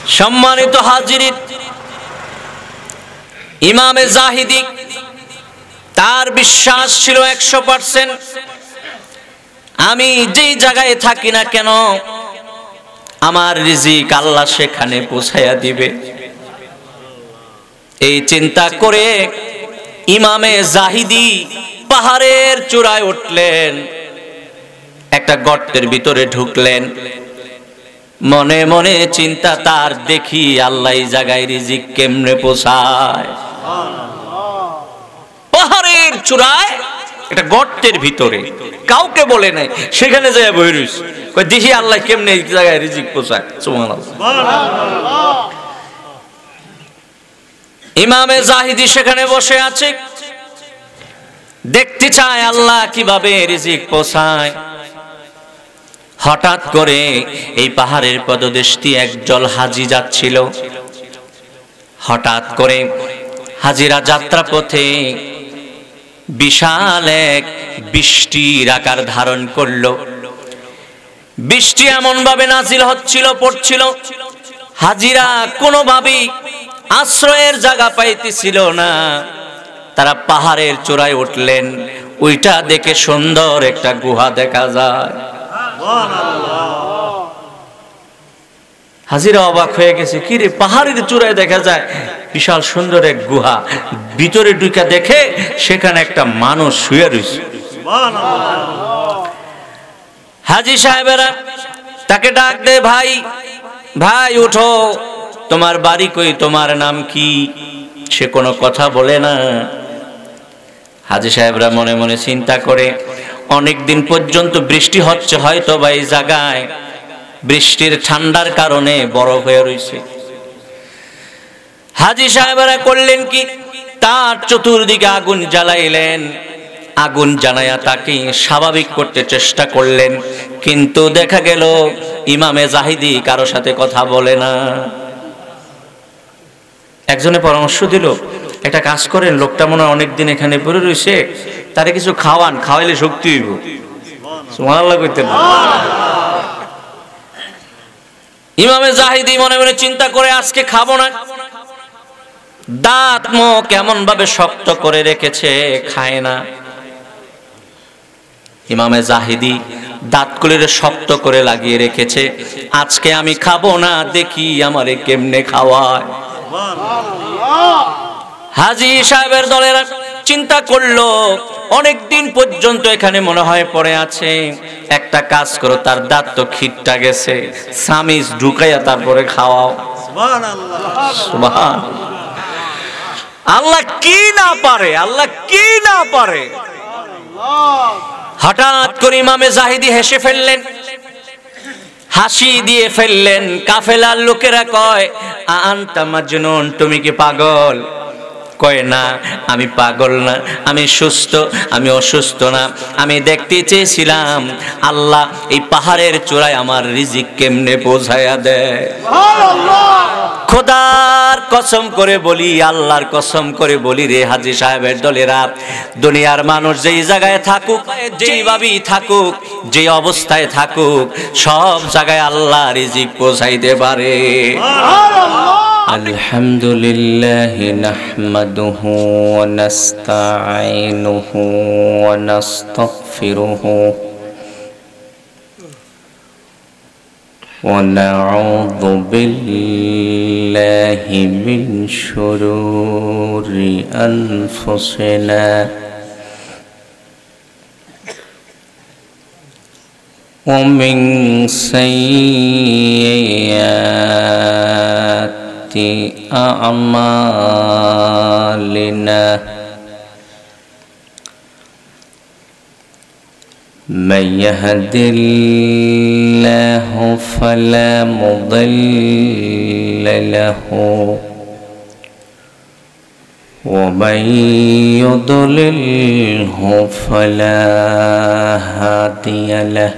সম্মানিত হাজিরিন, ইমামে জাহিদি তার বিশ্বাস ছিল 100%, আমি যেই জায়গায় থাকি না কেন আমার রিজিক আল্লাহ সেখানে পৌঁছায়া দিবে। এই চিন্তা করে ইমামে জাহিদি পাহাড়ের চূড়ায় উঠলেন, একটা গর্তের ভিতরে ঢুকলেন। মনে মনে চিন্তা তার, দেখি আল্লাহ এই জায়গায় রিজিক কেমনে পৌঁছায়। পাহাড়ের চূড়ায় একটা গর্তের ভিতরে, কাউকে বলে নাই, সেখানে যায় বই রইছে, দেখি আল্লাহ কেমনে এই জায়গায় রিজিক পৌঁছায়। সুবহানাল্লাহ। ইমামে জাহিদি সেখানে বসে আছে, দেখতে চায় আল্লাহ কিভাবে রিজিক পৌঁছায়। হঠাৎ করে এই পাহাড়ের পদদেশ দিয়ে একদল হাজি যাচ্ছিল। হঠাৎ করে হাজিরা যাত্রা পথে বিশাল এক বৃষ্টির আকার ধারণ করলো। বৃষ্টি এমন ভাবে নাজিল হচ্ছিল, পড়ছিল, হাজিরা কোনোভাবেই আশ্রয়ের জায়গা পাইতেছিল না। তারা পাহাড়ের চূড়ায় উঠলেন, ওইটা দেখে সুন্দর একটা গুহা দেখা যায়। হাজিরা অবাক হয়ে গেছে, কি রে, পাহাড়ের চূড়ায় দেখা যায় বিশাল সুন্দর এক গুহা, ভিতরে ঢুকে দেখে সেখানে একটা মানুষ শুয়ে রয়েছে। হাজি সাহেবেরা তাকে ডাক দে, ভাই ভাই উঠো, তোমার বাড়ি কই, তোমার নাম কি? সে কোনো কথা বলে না। হাজি সাহেবরা মনে মনে চিন্তা করে, অনেক দিন পর্যন্ত বৃষ্টি হচ্ছে, হয়তো বা এই জায়গায় বৃষ্টির ঠান্ডার কারণে বরফ হয়ে রয়েছে। হাজি সাহেবরা করলেন কি, তার চতুর্দিকে আগুন জ্বালাইলেন। আগুন জ্বালায়া তাকে স্বাভাবিক করতে চেষ্টা করলেন, কিন্তু দেখা গেল ইমামে জাহিদি কারো সাথে কথা বলে না। একজনে পরামর্শ দিল, একটা কাজ করেন, লোকটা মনে হয় অনেকদিন এখানে পড়ে রয়েছে, তারে কিছু খাওয়ান, খাওয়াইলে শক্তি হইব। সুবহানাল্লাহ কইতেন না? ইমামে জাহিদি মনে মনে চিন্তা করে, আজকে খাবো না। দাঁত মুখ কেমন ভাবে শক্ত করে রেখেছে, খায় না। ইমামে জাহিদি দাঁতগুলির শক্ত করে লাগিয়ে রেখেছে, আজকে আমি খাবো না, দেখি আমারে কেমনে খাওয়ায়। হাজি সাহেবের দলেরা চিন্তা করলো, অনেকদিন পর্যন্ত এখানে মনে হয় পড়ে আছে, একটা কাজ করো, তার দাঁত তো খিটটা গেছে, সামিজ ঢুকাইয়া তারপরে খাওয়াও। সুবহানাল্লাহ। আল্লাহ কি না পারে, আল্লাহ কি না পারে। হঠাৎ করে ইমামে জাহিদি হেসে ফেললেন, হাসি দিয়ে ফেললেন। কাফেলার লোকেরা কয়, আনতা মাজনুন, তুমি কি পাগল? কয় না, আমি পাগল না, আমি সুস্থ, আমি অসুস্থ না। আমি দেখতে চেয়েছিলাম আল্লাহ এই পাহাড়ের চূড়ায় আমার রিজিক কেমনে পৌঁছায়া দেয়। খোদার কসম করে বলি, আল্লাহর কসম করে বলি রে হাজি সাহেবের দলেরা, দুনিয়ার মানুষ যেই জায়গায় থাকুক, যেইভাবেই থাকুক, যে অবস্থায় থাকুক, সব জায়গায় আল্লাহ রিজিক পৌঁছাইতে পারে। আলহামদুলিল্লাহি নাহমাদুহু ওয়া নাস্তাঈনুহু ওয়া নাস্তাগফিরুহু ওয়া নাউযু বিল্লাহি মিন শুরুরি আনফুসিনা ওয়া মিন সাইয়্যাতি আ'মালিনা من يهد الله فلا مضل له ومن يضلله فلا هادي له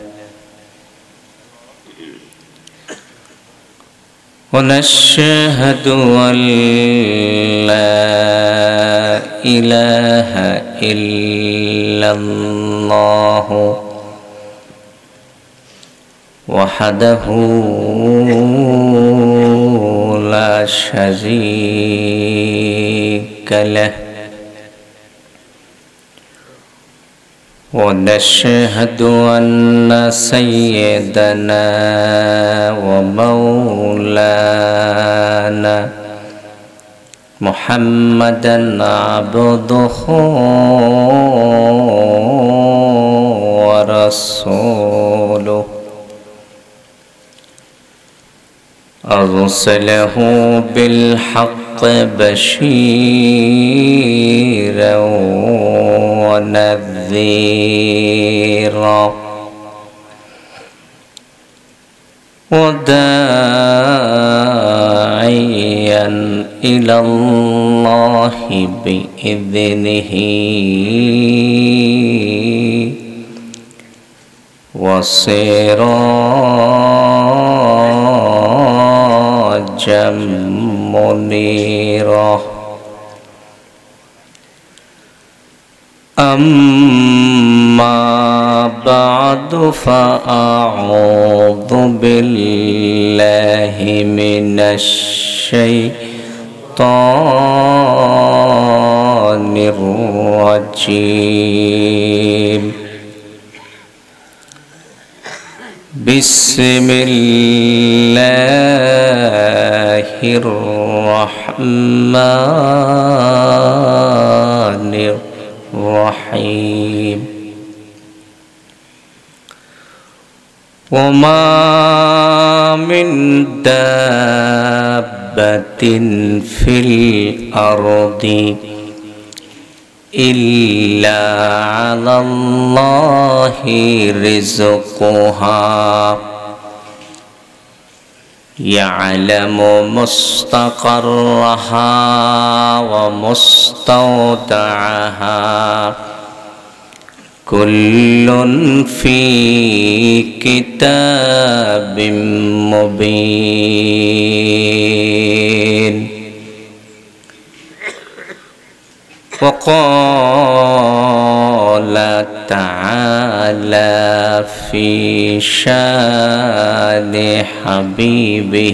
ونشهد أن لا إله إلا الله وحده شريك له ونشهد أن سيدنا ومولانا محمدًا عبده ورسوله أرسله بالحق بشيرا ونذيرا وداعيا إلى الله بإذنه وسراجا منيرا أما بعد فأعوذ بالله من الشيطان الرجيم بسم الله الرحمن الرحيم وما من دابة في الأرض إلا على الله رزقها يعلم مستقرها ومستودعها كل في كتاب مبين وقال تعالى في شان حبيبه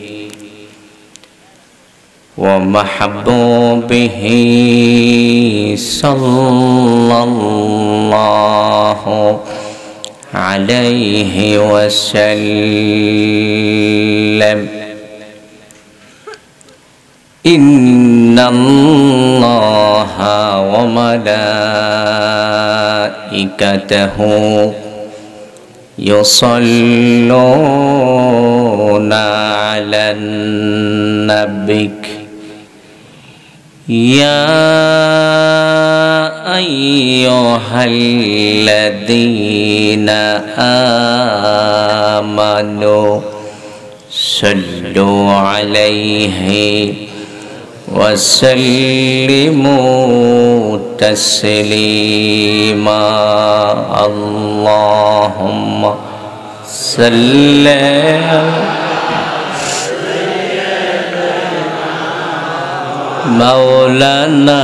ومحبوبه صلى الله عليه وسلم إن الله وملائكته يصلون على النبي يا أيها الذين آمنوا صلوا عليه وسلموا تسليما اللهم صل مولانا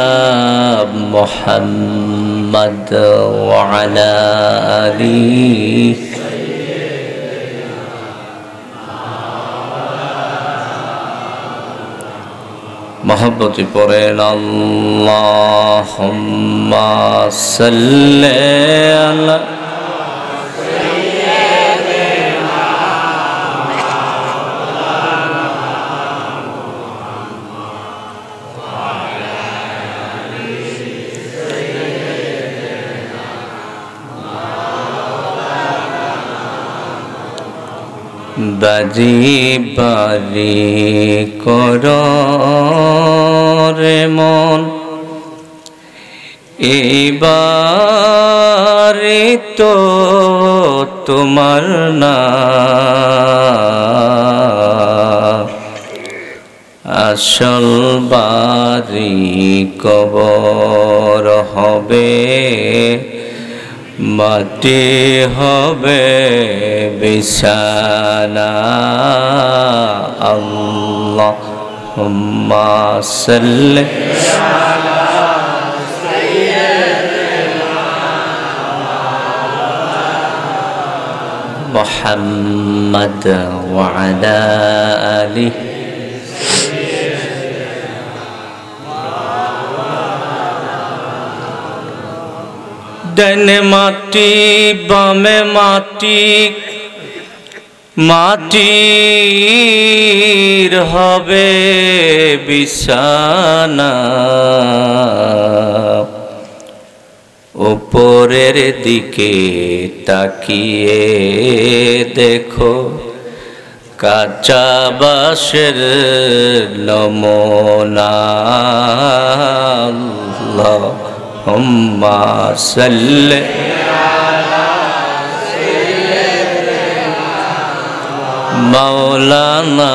محمد وعلى آله محبتي پڑھیں اللهم صل على বাজি বাজি করে মন এবারে তো তোমার না আসল বাড়ি কবর হবে মাটি হবে বিছানা আল্লাহুম্মা সাল্লি আলা সাইয়্যিদিনা মুহাম্মদ ওয়া আলা আলিহি ডানে মাটি বামে মাটি, মাটির হবে বিছানা, উপরের দিকে তাকিয়ে দেখো কাঁচা বাঁশের নমুনা। আল্লাহুম্মা সাল্লি মাওলানা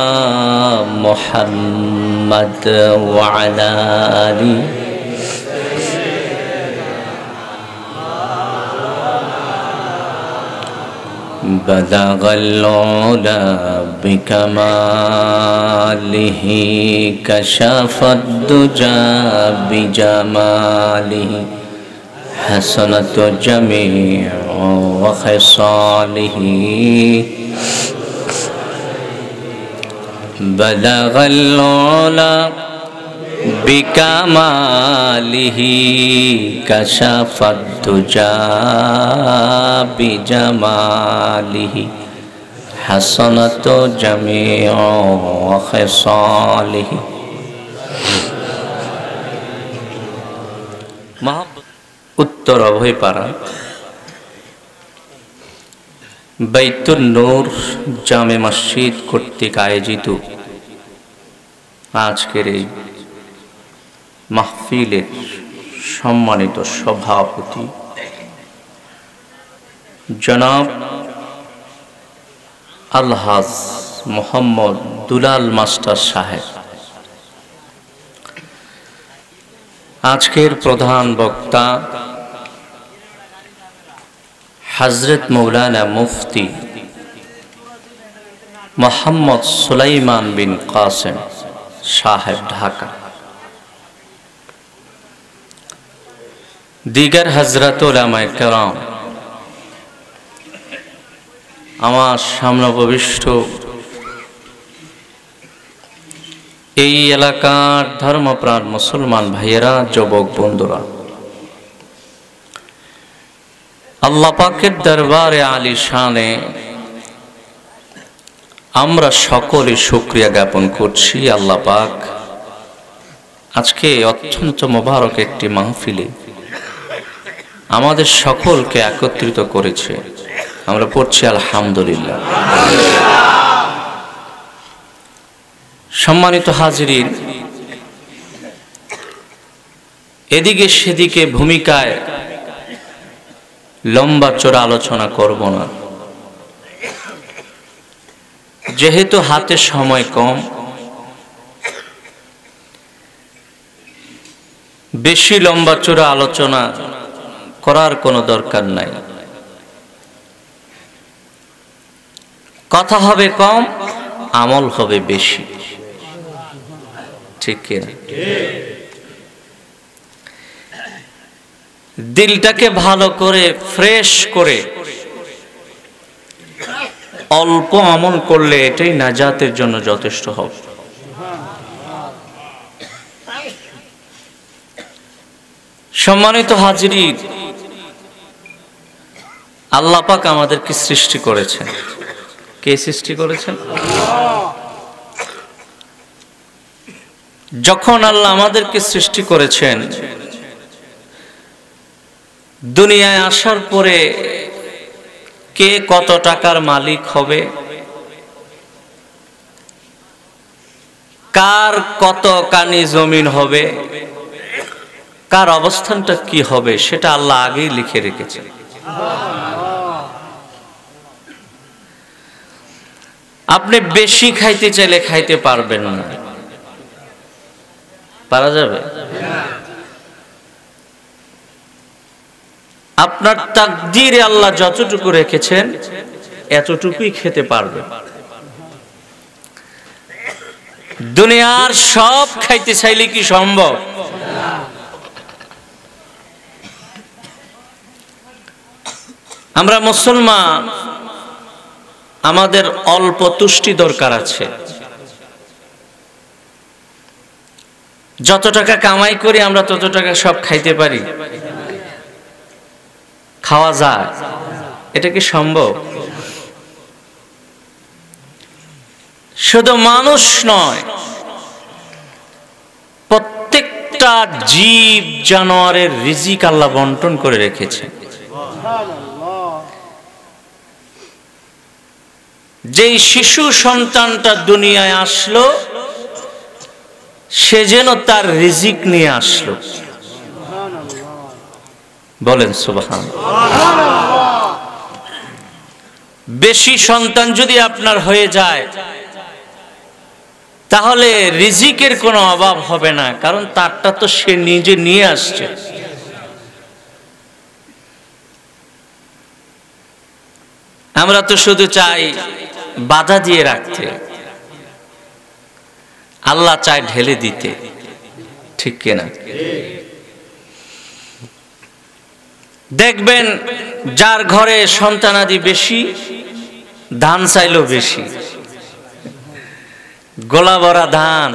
মুহাম্মদ ওয়া আলা আলিহি بلغ العلا بكماله كشف الدجى بجماله حسنت جميع وخصاله بلغ العلا بكماله كشف الدجى بجماله حسنت جميع خصاله। উত্তর অভয়পাড়া বাইতুন নূর জামে মসজিদ কর্তৃক আয়োজিত আজকের এই মাহফিলের সম্মানিত সভাপতি জনাব আলহাজ মোহাম্মদ দুলাল মাস্টার সাহেব, আজকের প্রধান বক্তা হযরত মৌলানা মুফতি মোহাম্মদ সুলাইমান বিন কাসেম সাহেব ঢাকা, দিগার হযরত উলামায়ে কেরাম, আমার সামনে উপবিষ্ট এই এলাকার ধর্মপ্রাণ মুসলমান ভাইয়েরা, যুবক বন্ধুরা, আল্লাহ পাকের দরবারে আলিশানে আমরা সকলে শুকরিয়া জ্ঞাপন করছি। আল্লাহ পাক আজকে অত্যন্ত মোবারক একটি মাহফিলে আমাদের সকলকে একত্রিত করেছে। আমরা পড়ছি আলহামদুলিল্লাহ। সম্মানিত হাজিরিন, এদিকে সেদিকে ভূমিকায় লম্বা চড়া আলোচনা করব না, যেহেতু হাতে সময় কম। বেশি লম্বা চড়া আলোচনা করার কোনো দরকার নাই। কথা হবে কম, আমল হবে বেশি, ঠিক কিনা? দিলটাকে ভালো করে ফ্রেশ করে অল্প আমল করলে এটাই নাজাতের জন্য যথেষ্ট হবে। সম্মানিত হাজিরিন, আল্লাহ পাক আমাদেরকে সৃষ্টি করেছেন। কে সৃষ্টি করেছেন? যখন আল্লাহ আমাদেরকে সৃষ্টি করেছেন, দুনিয়ায় আসার পরে কে কত টাকার মালিক হবে, কার কত কানি জমিন হবে, কার অবস্থানটা কি হবে, সেটা আল্লাহ আগেই লিখে রেখেছেন। আপনি বেশি খাইতে চাইলে খাইতে পারবেন না, পারা যাবে? আপনার তাকদীরে আল্লাহ যতটুকু রেখেছেন এতটুকুই খেতে পারবেন। দুনিয়ার সব খাইতে চাইলে কি সম্ভব? আমরা মুসলমান, আমাদের অল্প তুষ্টি দরকার আছে। যত টাকা কামাই করি আমরা তত টাকা সব খাইতে পারি? খাওয়া যায়? এটা কি সম্ভব? শুধু মানুষ নয়, প্রত্যেকটা জীব জানোয়ারের রিজিক আল্লাহ বন্টন করে রেখেছে। যেই শিশু সন্তানটা দুনিয়ায় আসলো, সে যেন তার রিজিক নিয়ে আসলো। বলেন সুবহানাল্লাহ। বেশি সন্তান যদি আপনার হয়ে যায়, তাহলে রিজিকের কোনো অভাব হবে না, কারণ তারটা তো সে নিজে নিয়ে আসছে। আমরা তো শুধু চাই বাধা দিয়ে রাখতে, আল্লাহ চায় ঢেলে দিতে, ঠিক কিনা? দেখবেন যার ঘরে সন্তানাদি বেশি, ধান চাইলেও বেশি। গোলা ভরা ধান,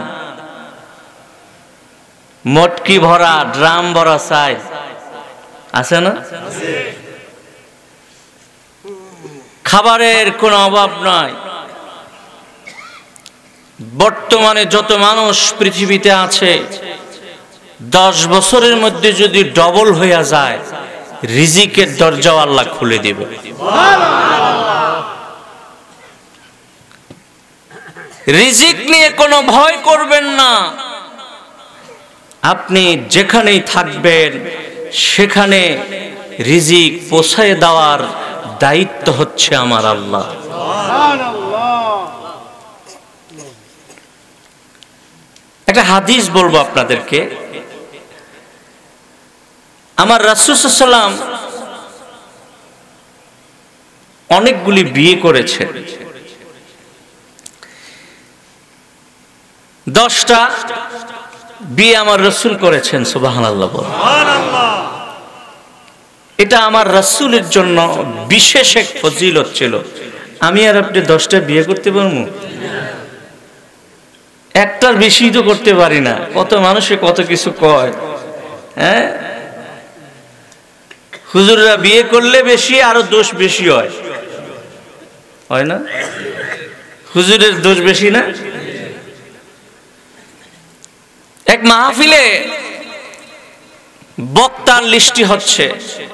মটকি ভরা, ড্রাম ভরা চাই, আছে না? খাবারের কোনো অভাব নয়। বর্তমানে যত মানুষ পৃথিবীতে আছে, 10 বছরের মধ্যে যদি ডবল হইয়া যায়, রিজিকের দরজা আল্লাহ খুলে দিবে। রিজিক নিয়ে কোনো ভয় করবেন না। আপনি যেখানেই থাকবেন, সেখানে রিজিক পৌঁছায় দেওয়ার দায়িত্ব হচ্ছে আমার আল্লাহ। একটা হাদিস বলবো আপনাদেরকে। আমার রাসূল সাল্লাল্লাহু আলাইহি ওয়াসাল্লাম অনেকগুলি বিয়ে করেছেন। 10টা বিয়ে আমার রাসূল করেছেন। সুবহানাল্লাহ। এটা আমার রাসূলের জন্য বিশেষ এক ফজিলত ছিল। আমি আর আপনি 10টা বিয়ে করতে পারবো? একটার বেশি তো করতে পারি না। কত মানুষে কত কিছু কয়, হ্যাঁ, হুজুররা বিয়ে করলে বেশি, আরো দোষ বেশি হয়, হয় না? হুজুরের দোষ বেশি না? এক মাহফিলে বক্তার লিস্টি হচ্ছে,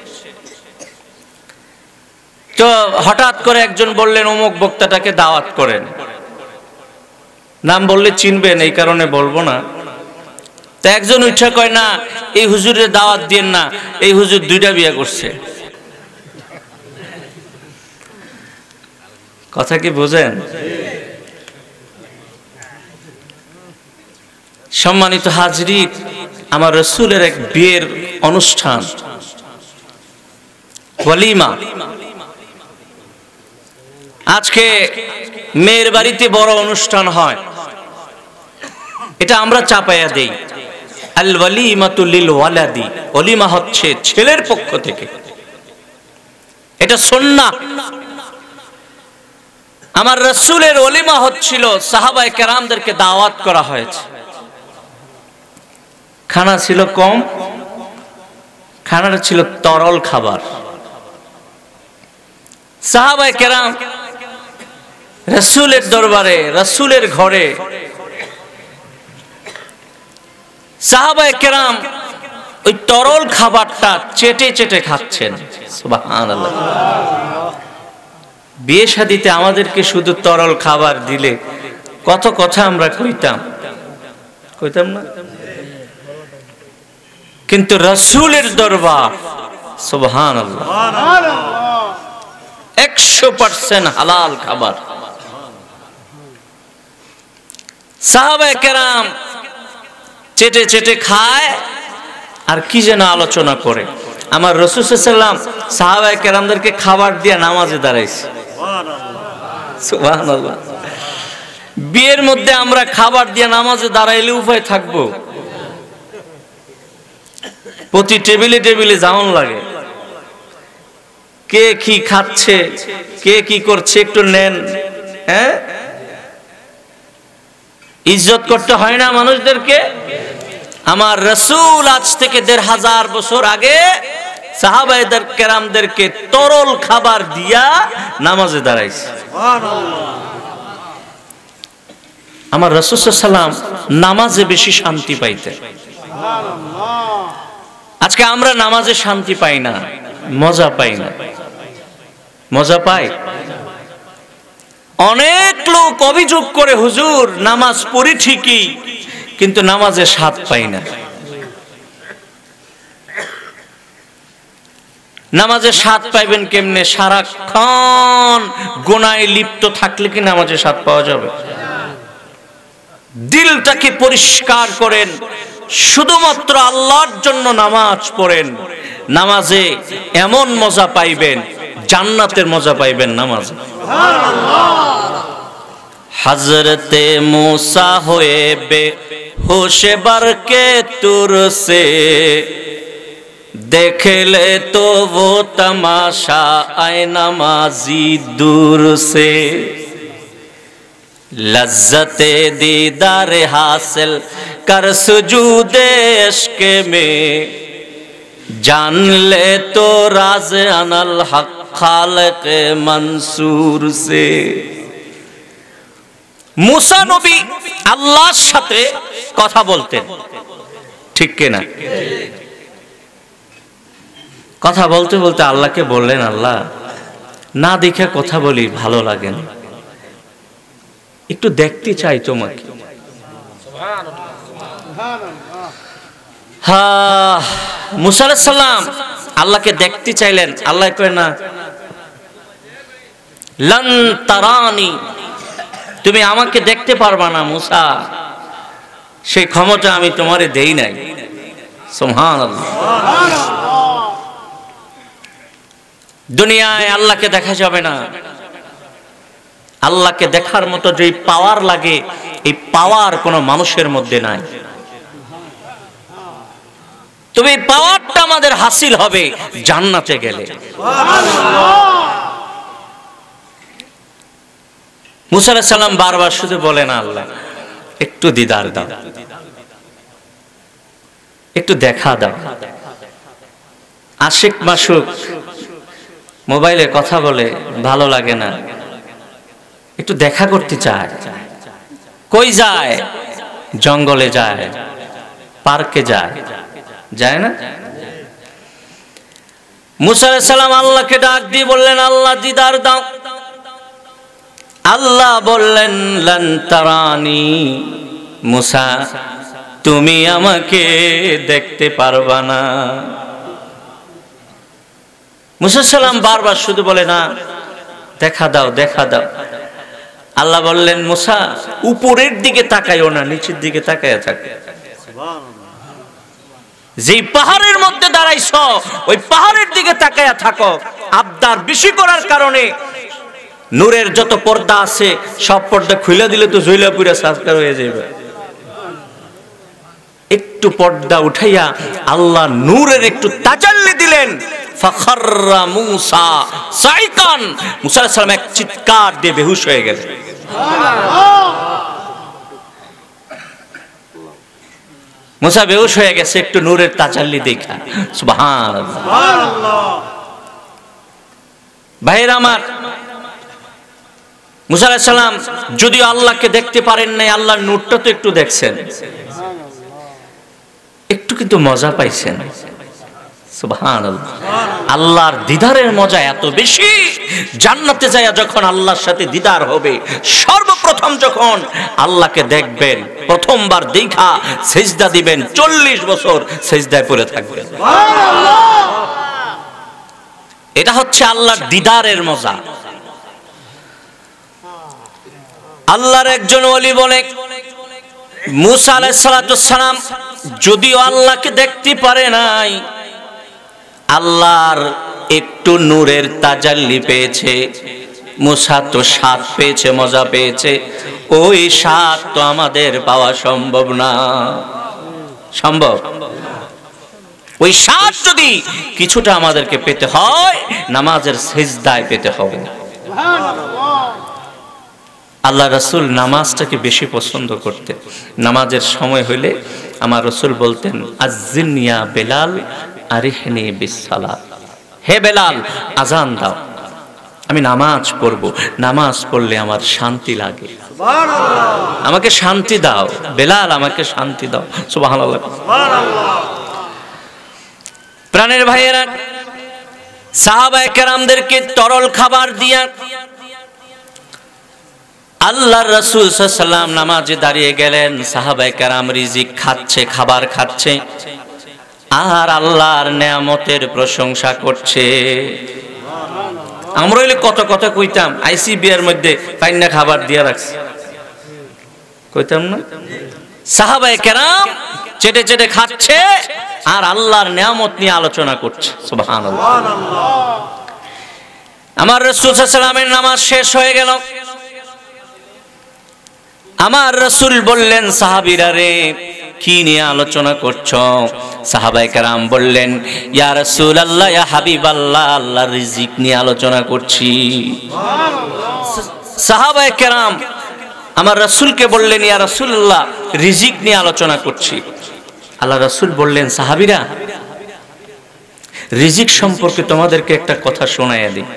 তো হঠাৎ করে একজন বললেন অমুক বক্তাটাকে দাওয়াত করেন। নাম বললে চিনবেন, এই কারণে বলবো না। তা একজন উঠা কয়, না, এই হুজুরের দাওয়াত দিয়েন না, এই হুজুর 2টা বিয়ে করছে। কথা কি বোঝেন? সম্মানিত হাজরিন, আমার রাসূলের এক বিয়ের অনুষ্ঠান, ওয়ালিমা। আজকে মেয়ের বাড়িতে বড় অনুষ্ঠান হয়, এটা আমরা চাপাইয়া দেই। আল ওয়ালিমাতু লিল ওয়ালাদি, ওলিমা হচ্ছে ছেলের পক্ষ থেকে, এটা সুন্নাহ। আমার রাসূলের ওলিমা হচ্ছিল সাহাবায়ে কেরামদেরকে দাওয়াত করা হয়েছে। খানা ছিল কম, খানাটা ছিল তরল খাবার। সাহাবায়ে কেরাম রাসূলের দরবারে, রাসূলের ঘরে, সাহাবায়ে কেরাম ওই তরল খাবারটা চেটে চেটে খাচ্ছেন। সুবহানাল্লাহ। বিয়ে শাদীতে আমাদেরকে শুধু তরল খাবার দিলে কত কথা আমরা কইতাম না? কিন্তু রাসূলের দরবার, সুবহানাল্লাহ, 100% হালাল খাবার। সাহাবায়ে কেরাম চেটে চেটে খায় আর কি যেন আলোচনা করে। আমার রাসূল সাল্লাল্লাহু আলাইহি ওয়াসাল্লাম সাহাবায়ে কেরামদেরকে খাবার দিয়ে নামাজে দাঁড়াইছে। সুবহানাল্লাহ। বিয়ের মধ্যে আমরা খাবার দিয়ে নামাজে দাঁড়াইলে উপায় থাকবো? প্রতি টেবিলে টেবিলে যেমন লাগে, কে কি খাচ্ছে, কে কি করছে একটু নেন, হ্যাঁ, ইজ্জত করতে হয় না মানুষদেরকে? আমার রাসূল আজ থেকে 1500 বছর আগে সাহাবায়ে কেরামদেরকে তরল খাবার দিয়া নামাজে দাঁড়াইছে। আমার রাসূল সাল্লাল্লাহু আলাইহি ওয়াসাল্লাম নামাজে বেশি শান্তি পাইতেন। আজকে আমরা নামাজে শান্তি পাই না, মজা পাই না। মজা পাই? অনেক লোক অভিযোগ করে, হুজুর নামাজ পড়ি ঠিকই কিন্তু নামাজে স্বাদ পাই না। নামাজে স্বাদ পাইবেন কেমনে? সারাক্ষণ গুনাহে লিপ্ত থাকলে কি নামাজে স্বাদ পাওয়া যাবে? দিলটাকে পরিষ্কার করেন, শুধুমাত্র আল্লাহর জন্য নামাজ পড়েন। নামাজে এমন মজা পাইবেন, জান্নাতের মজা পাইবেন নামাজে। হযরতে मूसा होए बेहोश बरके तुर से, देख ले तो वो तमाशा आए नमाजी दूर से, लज्जते दीदार हासिल कर सुजूदे इश्क में, जान ले तो राज अनल हक खालिक मंसूर से। मूसा नबी আল্লাহর সাথে কথা বলতেন, ঠিক কিনা? কথা বলতে বলতে আল্লাহকে বললেন, আল্লাহ না দেখে কথা বলি, ভালো লাগে না, একটু দেখতে চাই তোমাকে। হ্যাঁ, মুসা আলাইহিস সালাম আল্লাহকে দেখতে চাইলেন। আল্লাহ কয় না, লান তারানি, তুমি আমাকে দেখতে পারবা না মুসা, সেই ক্ষমতা আমি তোমারে দেই নাই। সুবহানাল্লাহ। দুনিয়ায় আল্লাহকে দেখা যাবে না। আল্লাহকে দেখার মতো যে পাওয়ার লাগে, এই পাওয়ার কোনো মানুষের মধ্যে নাই। তবে এই পাওয়ারটা আমাদের হাসিল হবে জান্নাতে গেলে। মুসা আলাইহিস সালাম বারবার শুধু বলেন, আল্লাহ একটু দিদার দাও, একটু দেখা দাও। আশিক মাসুক মোবাইলে কথা বলে, ভালো লাগে না, একটু দেখা করতে চায়। কই যায়? জঙ্গলে যায়, পার্কে যায়, যায় না? মুসা আলাইহিস সালাম আল্লাহকে ডাক দিয়ে বললেন, আল্লাহ দিদার দাও। আল্লাহ বললেন, লান তারানি, মুসা তুমি আমাকে দেখতে পারবা না। মুসা সালাম বারবার শুধু বলে না, দেখা দাও, দেখা দাও। আল্লাহ বললেন, মুসা উপরের দিকে তাকাইও না, নিচের দিকে তাকাইয়া থাকো। যে পাহাড়ের মধ্যে দাঁড়াইছ, ওই পাহাড়ের দিকে তাকাইয়া থাকো। আবদার বেশি করার কারণে নূরের যত পর্দা আছে সব পর্দা খুলে দিলে তো জ্বলা পুরা সাজকার হয়ে যাবে। একটু পর্দা উঠাইয়া আল্লাহ নূরের একটু তাজাল্লি দিলেন। ফাখাররা মুসা সাইকান, মুসা আলাইহিস সালাম এক চিৎকার দিয়ে বেহুশ হয়ে গেলেন। মুসা বেহুশ হয়ে গেছে একটু নূরের তাজাল্লি দেখা। সুবহানাল্লাহ, সুবহানাল্লাহ। ভাইরা আমার, মুসা আলাইহিস সালাম যদিও আল্লাহকে দেখতে পারেন নাই, আল্লাহর নূরটা তো একটু দেখছেন, একটু কিন্তু মজা পাইছেন। সুবহানাল্লাহ। আল্লাহর দিদারের মজা এত বেশি, জান্নাতে যায় যখন আল্লাহর সাথে দিদার হবে, সর্বপ্রথম যখন আল্লাহকে দেখবেন, প্রথমবার দেখা সিজদা দিবেন, 40 বছর সিজদায় পড়ে থাকবেন। সুবহানাল্লাহ। এটা হচ্ছে আল্লাহর দিদারের মজা। আল্লাহর একজন ওলি বলে, মুসা আলাইহিস সালাম যদিও আল্লাহকে দেখতে পারে নাই, আল্লাহর একটু নূরের তাজাল্লি পেয়েছে। মুসা তো স্বাদ পেয়েছে, মজা পেয়েছে, ওই স্বাদ তো আমাদের পাওয়া সম্ভব না। সম্ভব? ওই স্বাদ যদি কিছুটা আমাদেরকে পেতে হয়, নামাজের সিজদায় পেতে হবে। আল্লাহ রাসূল নামাজটাকে বেশি পছন্দ করতেন। নামাজের সময় হইলে আমার রাসূল বলতেন, আযজিন ইয়া বেলাল আরিহনি বিস সালাত। হে বেলাল আজান দাও, আমি নামাজ পড়ব, নামাজ পড়লে আমার শান্তি লাগে, আমাকে শান্তি দাও বেলাল, আমাকে শান্তি দাও। সুবহানাল্লাহ। প্রাণের ভাইয়েরা, সাহাবায়ে কেরামদেরকে তরল খাবার দিয়া আল্লাহর রাসূল সাল্লাল্লাহু আলাইহি ওয়াসাল্লাম নামাজে দাঁড়িয়ে গেলেন। সাহাবায়ে কেরাম রিজিক খাচ্ছে, খাবার খাচ্ছে, আর আল্লাহর নেয়ামতের প্রশংসা করছে। আমরা হইলে কত কথা কইতাম, আইসিবি এর মধ্যে পাইন্না খাবার দিয়া রাখছে, কইতাম না? সাহাবায়ে কেরাম চেটে চেটে খাচ্ছে আর আল্লাহর নেয়ামত নিয়ে আলোচনা করছে। সুবহানাল্লাহ। আমার রাসূল সাল্লাল্লাহু আলাইহি ওয়াসাল্লামের নামাজ শেষ হয়ে গেল। আমার রাসূল বললেন, সাহাবীরা রে, কি নিয়ে আলোচনা করছো? সাহাবায়ে কেরাম বললেন, ইয়া রাসূলুল্লাহ, ইয়া হাবিবাল্লাহ, আল্লাহর রিজিক নিয়ে আলোচনা করছি। সাহাবায়ে কেরাম আমার রাসূলকে বললেন, ইয়া রাসূলুল্লাহ, রিজিক নিয়ে আলোচনা করছি। আল্লাহ রাসূল বললেন, সাহাবীরা, রিজিক সম্পর্কে তোমাদেরকে একটা কথা শোনাইয়া দিই।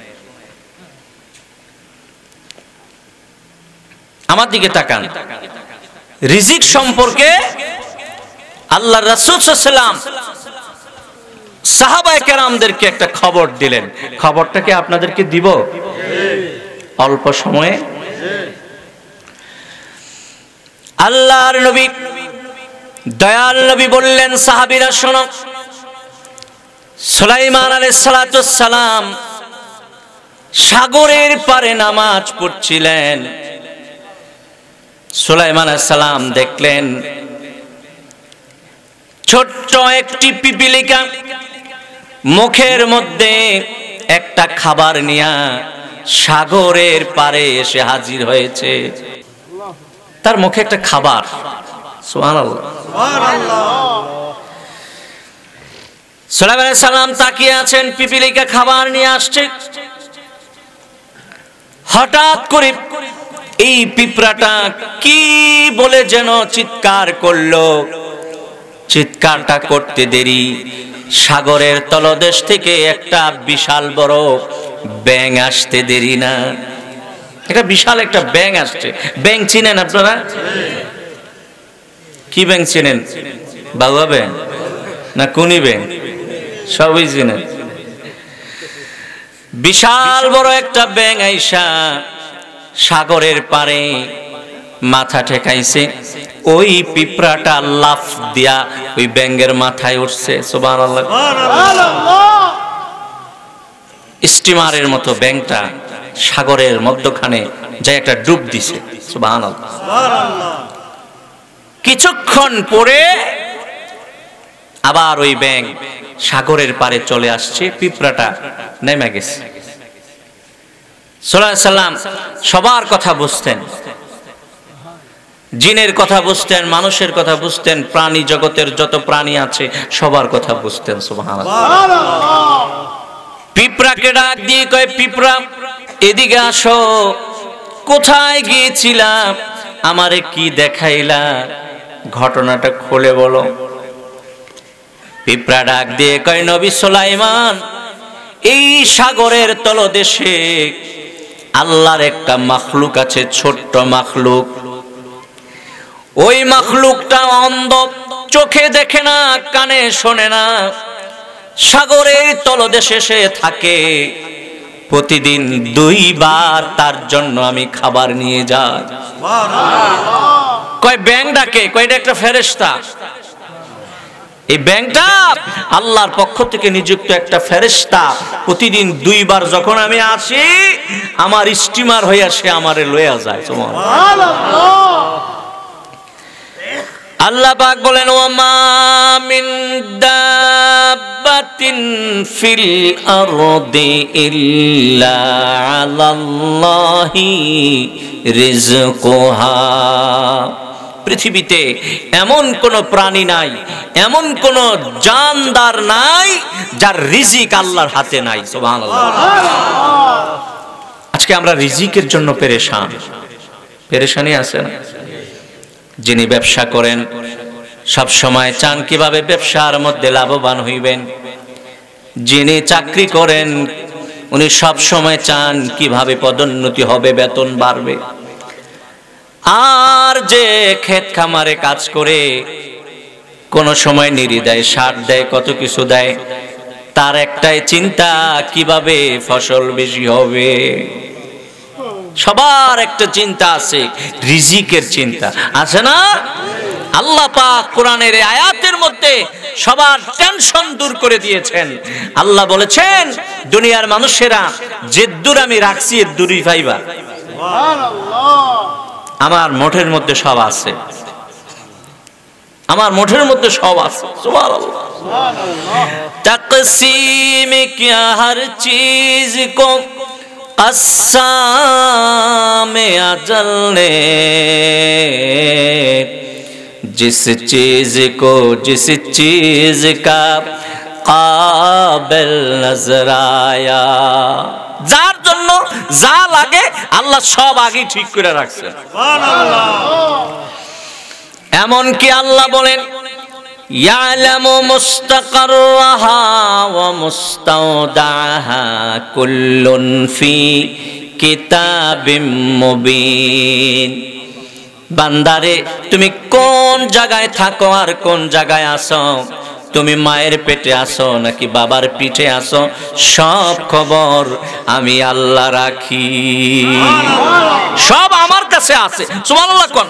আমার দিকে তাকান। রিজিক সম্পর্কে আল্লাহর রাসূল সাল্লাল্লাহু আলাইহি ওয়াসাল্লাম সাহাবায়ে কেরামদেরকে একটা খবর দিলেন। খবরটা কি আপনাদেরকে দিব অল্প সময়ে? আল্লাহর নবী, দয়াল নবী বললেন, সাহাবীরা শোনো, সুলাইমান আলাইহিস সালাতু ওয়াস সালাম সাগরের পারে নামাজ পড়ছিলেন। সুলাইমান আলাইহিস সালাম দেখলেন ছোট্ট একটি পিপিলিকা মুখের মধ্যে একটা খাবার নিয়ে সাগরের পারে এসে হাজির হয়েছে। তার মুখে একটা খাবার। সুবহানাল্লাহ, সুবহানাল্লাহ। সুলাইমান আলাইহিস সালাম তাকিয়ে আছেন, পিপিলিকা খাবার নিয়ে আসছে। হঠাৎ করে এই পিঁপড়াটা কি বলে যেন চিৎকার করলো। চিৎকারটা করতে দেরি, সাগরের তলদেশ থেকে একটা বিশাল বড় ব্যাঙ আসতে দেরি না। একটা বিশাল একটা ব্যাঙ আসছে। ব্যাঙ চিনেন আপনারা? কি ব্যাঙ চিনেন? বাঘা ব্যাঙ না কুনি ব্যাঙ? সবই চিনেন। বিশাল বড় একটা ব্যাঙ আইসা সাগরের পারে মাথা ঠেকাইছে। ওই পিঁপড়াটা লাফ দিয়া ওই ব্যাঙের মাথায় উঠছে। সুবহানাল্লাহ। স্টিমারের মতো ব্যাঙটা সাগরের মধ্যখানে যায় একটা ডুব দিছে। সুবহানাল্লাহ। কিছুক্ষণ পরে আবার ওই ব্যাঙ সাগরের পারে চলে আসছে, পিঁপড়াটা নেমে গেছে। সাল্লাল্লাহু আলাইহি সাল্লাম সবার কথা বুঝতেন, জিনের কথা বুঝতেন, মানুষের কথা বুঝতেন, প্রাণী জগতের যত প্রাণী আছে সবার কথা বুঝতেন। সুবহানাল্লাহ। পিঁপড়াকে ডাক দিয়ে কয়, পিঁপড়া এদিকে আসো, কোথায় গিয়েছিলাম, আমারে কি দেখাইলা, ঘটনাটা খুলে বলো। পিঁপড়া ডাক দিয়ে কয়, নবী সুলাইমান, এই সাগরের তলদেশে আল্লাহর একটা মাখলুক আছে, ছোট্ট মাখলুক। ওই মাখলুকটা অন্ধ, চোখে দেখে না, কানে শোনে না, সাগরের তলদেশে সে থাকে। প্রতিদিন 2 বার তার জন্য আমি খাবার নিয়ে যাই। কয় ব্যাঙটাকে? কয় এটা একটা ফেরেশতা। এই ব্যাঙটা আল্লাহর পক্ষ থেকে নিযুক্ত একটা ফেরেশতা। প্রতিদিন 2 বার যখন আমি আসি, আমার স্টিমার হইয়া সে আমারে লইয়া যায়। আল্লাহ পাক বলেন, ওয়ামা মিন দাব্বাতিন ফিল আরদি ইল্লা আলাল্লাহি রিজকুহা। পৃথিবীতে এমন কোন প্রাণী নাই, এমন কোন জানদার নাই যার রিজিক আল্লাহর হাতে নাই। সুবহানাল্লাহ। আজকে আমরা রিজিকের জন্য পেরেশান। পেরেশানি আছে না? যিনি ব্যবসা করেন সব সময় চান কিভাবে ব্যবসার মধ্যে লাভবান হইবেন, যিনি চাকরি করেন উনি সব সময় চান কিভাবে পদোন্নতি হবে, বেতন বাড়বে। আর যে ক্ষেত খামারে কাজ করে কোন সময় নিরি দেয়, সার দেয়, কত কিছু দেয়, তার একটাই চিন্তা কিভাবে ফসল বেশি হবে। সবার একটা চিন্তা আছে, রিজিকের চিন্তা আছে না? আল্লাহ পাক কোরআনের এই আয়াতের মধ্যে সবার টেনশন দূর করে দিয়েছেন। আল্লাহ বলেছেন দুনিয়ার মানুষেরা যে দূর আমি রাখছি এর দূরই পাইবা। আমার মুঠের মধ্যে সব আছে, আমার মুঠের মধ্যে সব আছে। সুবহানাল্লাহ। तक़सीम क्या हर चीज को क़स्साम अज़ल ने, जिस चीज को जिस चीज का काबिल नजर आया। যার জন্য যা লাগে আল্লাহ সব আগে ঠিক করে রাখছেন। সুবহানাল্লাহ। এমন কি আল্লাহ বলেন ইয়ালামু মুস্তাকাররাহা ওয়া মুস্তাওদাহা কুল্লুন ফি কিতাবিম মুবিন। বান্দারে তুমি কোন জায়গায় থাকো আর কোন জায়গায় আছো, তুমি মায়ের পেটে আছো নাকি বাবার পিঠে আছো, সব খবর আমি আল্লাহ রাখি। সব আমার কাছে আছে। সুবহানাল্লাহ কোন।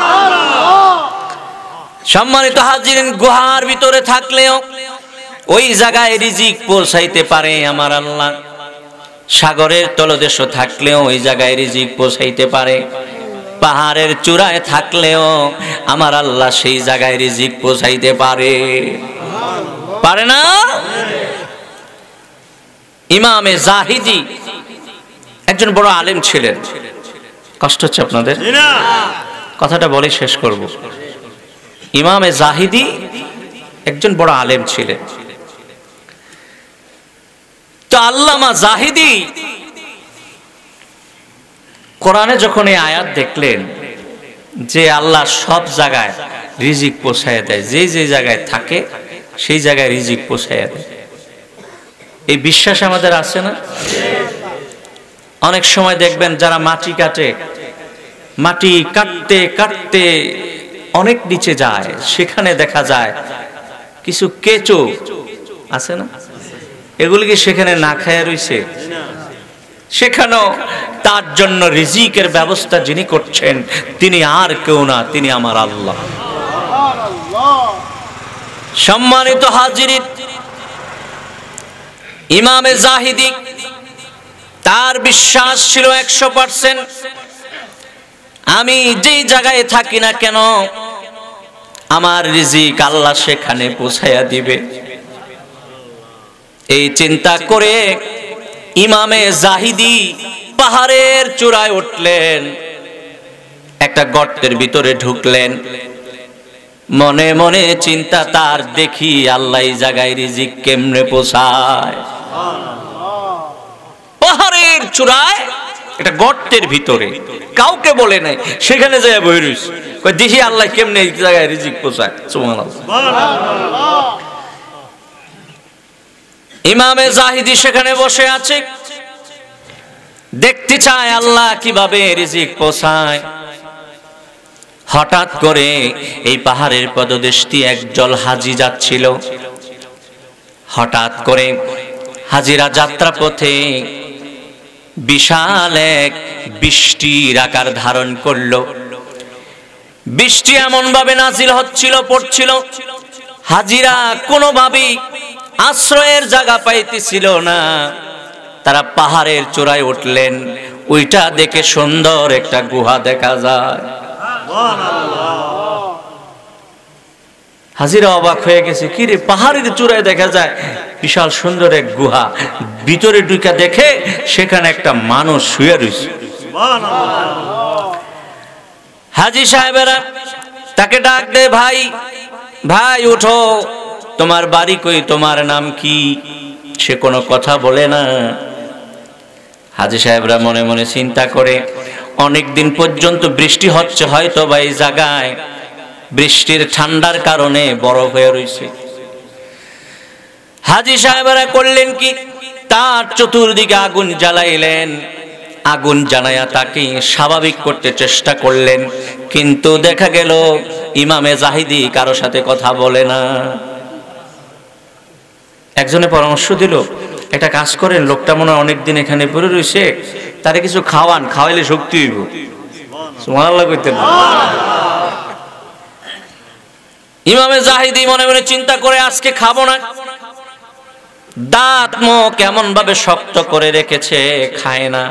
সম্মানিত হাজিরিন, গুহার ভিতরে থাকলেও ওই জায়গায় রিজিক পৌঁছাইতে পারে আমার আল্লাহ। সাগরের তলদেশ থাকলেও ওই জায়গায় রিজিক পৌঁছাইতে পারে। পাহাড়ের চূড়ায় থাকলেও আমার আল্লাহ সেই জায়গায় রিজিক পৌঁছাইতে পারে। পারে না? ইমামে জাহিদি একজন বড় আলেম ছিলেন। কষ্ট হচ্ছে আপনাদের? কথাটা বলে শেষ করব। ইমামে জাহিদি একজন বড় আলেম ছিলেন। তো আল্লামা জাহিদি কোরআনে যখন এই আয়াত দেখলেন যে আল্লাহ সব জায়গায় রিজিক পৌঁছায় দেয়, যে যে জায়গায় থাকে সেই জায়গায় রিজিক পৌঁছায় দেয়, এই বিশ্বাস আমাদের আছে না? অনেক সময় দেখবেন যারা মাটি কাটে, মাটি কাটতে কাটতে অনেক নিচে যায়, সেখানে দেখা যায় কিছু কেঁচো আছে না, এগুলি কি সেখানে না খায় রইছে? সেখানেও তার জন্য রিজিকের ব্যবস্থা যিনি করছেন তিনি আর কেউ না, তিনি আমার আল্লাহ। সম্মানিত হাজিরিন, ইমামে জাহিদি তার বিশ্বাস ছিল 100%, আমি যেই জায়গায় থাকি না কেন আমার রিজিক আল্লাহ সেখানে পৌঁছায়া দিবে। এই চিন্তা করে ইমামে জাহিদি পাহাড়ের চূড়ায় উঠলেন, একটা গর্তের ভিতরে ঢুকলেন। মনে মনে চিন্তা তার, দেখি আল্লাহ এই জায়গায় রিজিক কেমনে পৌঁছায়। পাহাড়ের চূড়ায় একটা গর্তের ভিতরে, কাউকে বলে নাই, সেখানে যায় বই রইছে, দেখি আল্লাহ কেমনে এই জায়গায় রিজিক পৌঁছায়। সুবহানাল্লাহ। ইমামে জাহিদি সেখানে বসে আছে, দেখতে চায় আল্লাহ কিভাবে রিজিক পৌঁছায়। হঠাৎ করে এই পাহাড়ের পদদেশটি একদল হাজি যাচ্ছিল। হঠাৎ করে হাজিরা যাত্রা পথে বিশাল এক বৃষ্টির আকার ধারণ করলো। বৃষ্টি এমন ভাবে নাজিল হচ্ছিল, পড়ছিল, হাজিরা কোনোভাবেই আশ্রয়ের জায়গা পাইতেছিল না। তারা পাহাড়ের চূড়ায় উঠলেন, ওইটা দেখে সুন্দর একটা গুহা দেখা যায়। হাজিরা অবাক হয়ে গেছে, কি রে, পাহাড়ের চূড়ায় দেখা যায় বিশাল সুন্দর এক গুহা, ভিতরে ঢুকে দেখে সেখানে একটা মানুষ শুয়ে রয়েছে। হাজি সাহেবেরা তাকে ডাক দে, ভাই ভাই উঠো, তোমার বাড়ি কই, তোমার নাম কি? সে কোনো কথা বলে না। হাজি সাহেবরা মনে মনে চিন্তা করে, অনেক দিন পর্যন্ত বৃষ্টি হচ্ছে, হয়তো বা এই জায়গায় বৃষ্টির ঠান্ডার কারণে বরফ হয়ে রয়েছে। হাজী সাহেবেরা করলেন কি, তার চতুর্দিকে আগুন জ্বালাইলেন, আগুন জ্বালায়া তাকে স্বাভাবিক করতে চেষ্টা করলেন, কিন্তু দেখা গেল ইমামে জাহিদি কারো সাথে কথা বলে না। একজনে পরামর্শ দিল, একটা কাজ করেন, লোকটা মনে হয় অনেকদিন এখানে পড়ে রয়েছে, তারে কিছু খাওয়ান, খাওয়াইলে শক্তি হইব। সুবহানাল্লাহ কইতেন না? ইমামে জাহিদি মনে মনে চিন্তা করে, আজকে খাবো না। দাঁত মুখ কেমন ভাবে শক্ত করে রেখেছে, খায় না।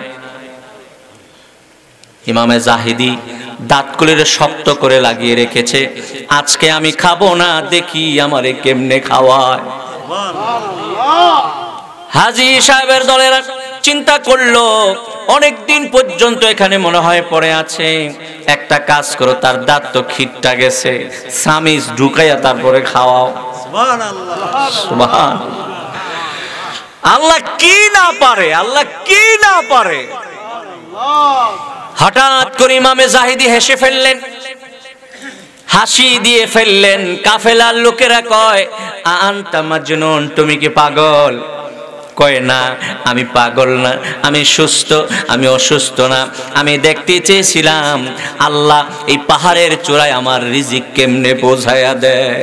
ইমামে জাহিদি দাঁতগুলিরে শক্ত করে লাগিয়ে রেখেছে, আজকে আমি খাবো না, দেখি আমারে কেমনে খাওয়ায়। হাজী সাহেবের দলেরা চিন্তা করলো, অনেকদিন পর্যন্ত এখানে মনে হয় পড়ে আছে, একটা কাজ করো, তার দাঁত তো খিটটা গেছে, সামিজ ঢুকাইয়া তারপরে খাওয়াও। সুবহানাল্লাহ, সুবহানাল্লাহ। আল্লাহ কি না পারে, আল্লাহ কি না পারে। হঠাৎ করে ইমামে জাহিদি হেসে ফেললেন, হাসি দিয়ে ফেললেন। কাফেলার লোকেরা কয়, আনতা মাজনুন, তুমি কি পাগল? কয় না, আমি পাগল না, আমি সুস্থ, আমি অসুস্থ না। আমি দেখতে চেয়েছিলাম আল্লাহ এই পাহাড়ের চূড়ায় আমার রিজিক কেমনে পৌঁছায়া দেয়।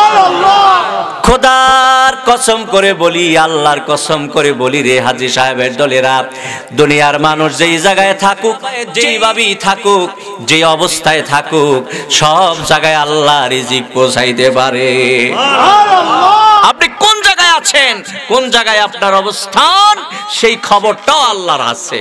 খোদার কসম করে বলি, আল্লাহর কসম করে বলি রে হাজী সাহেবের দলেরা, দুনিয়ার মানুষ যেই জায়গায় থাকুক, যেইভাবেই থাকুক, যে অবস্থায় থাকুক, সব জায়গায় আল্লাহ রিজিক পৌঁছাইতে পারে। আপনি কোন জায়গায় আছেন, কোন জায়গায় আপনার অবস্থান, সেই খবরটাও আল্লাহর আছে।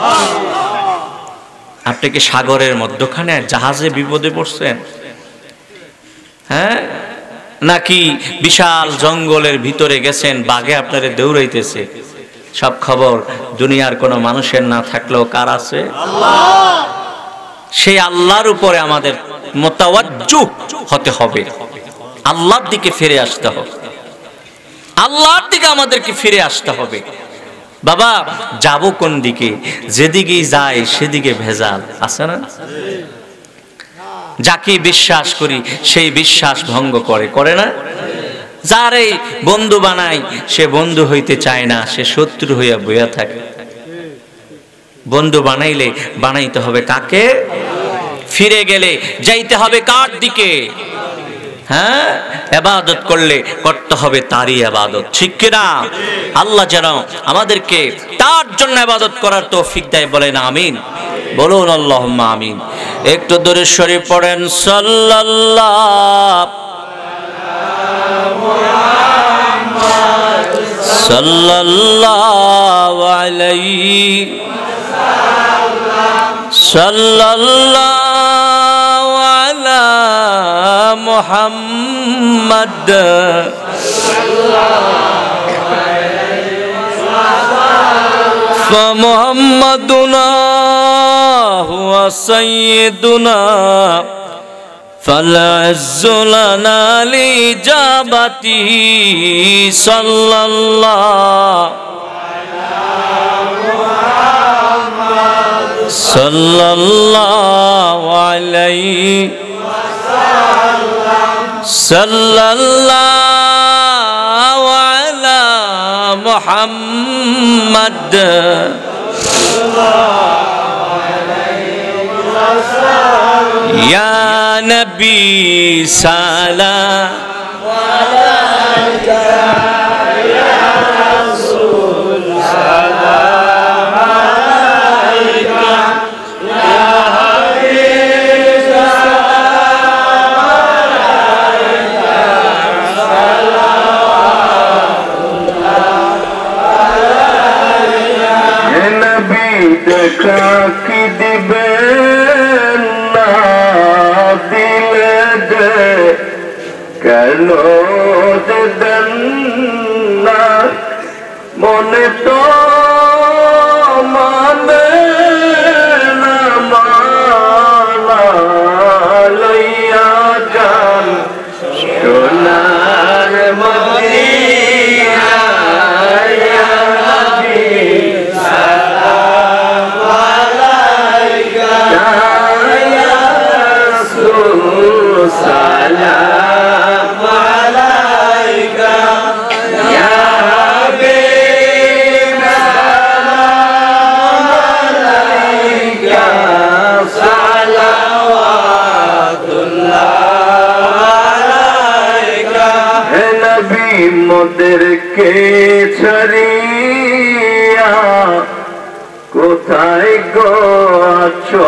আপনি কি সাগরের মধ্যখানে জাহাজে বিপদে পড়ছেন, হ্যাঁ, নাকি বিশাল জঙ্গলের ভিতরে গেছেন, বাঘে আপনারে দৌড়াইতেছে? সব খবর দুনিয়ার কোনো মানুষের না থাকলেও কার আছে? আল্লাহ। সেই আল্লাহর উপরে আমাদের মুতাওয়াজ্জু হতে হবে, আল্লাহর দিকে ফিরে আসতে হবে, আল্লাহর দিকে আমাদেরকে ফিরে আসতে হবে। বাবা, যাব কোন দিকে? যেদিকেই যাই সেদিকে ভেজাল আছে না? যাকে বিশ্বাস করি সেই বিশ্বাস ভঙ্গ করে, করে না? যারে বন্ধু বানাই সে বন্ধু হইতে চায় না, সে শত্রু হইয়া বইয়া থাকে। বন্ধু বানাইলে বানাইতে হবে কাকে? ফিরে গেলে যাইতে হবে কার দিকে? হ্যাঁ, ইবাদত করলে করতে হবে তারই ইবাদত, ঠিক কিনা? আল্লাহ যেন আমাদেরকে তার জন্য ইবাদত করার তৌফিক দেয়, বলেন আমিন। বলুন আল্লাহুম্মা আমিন। একটু দরুদ শরীফ পড়েন, সাল্লাল্লাহু সাল্লাল্লাহু আলাইহি সাল্লাল্লাহু আলা মুহাম্মদ فمحمدنا هو سيدنا فالعز لنا لإجابته صلى الله صلى الله عليه صلى الله على محمد يا نبي سلام عليك يا رسول سلام عليك يا حبيب سلام عليك صلوات الله عليك يا نبي দেখা কি দিবেন না দিলে দে কেন দেন না মনে তো মানে না মালা লইয়া যান সোনার মদিনা ইয়া নবী সালাম আলাইকা ইয়া রাসূল সালাম আলাইকা ইয়া মোদেরকে ছাড়িয়া কোথায় গো আছো